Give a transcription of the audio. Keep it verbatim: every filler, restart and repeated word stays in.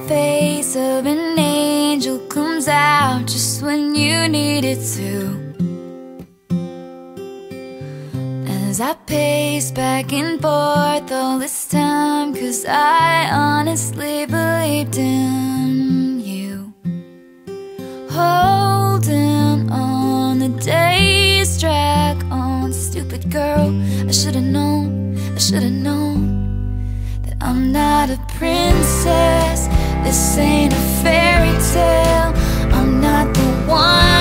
face of an angel comes out just when you need it to. As I pace back and forth all this time, 'cause I honestly believed in you. Holding on, the days drag on. Stupid girl, I should've known, I should've known that I'm not a princess. This ain't a fairy tale. I'm not the one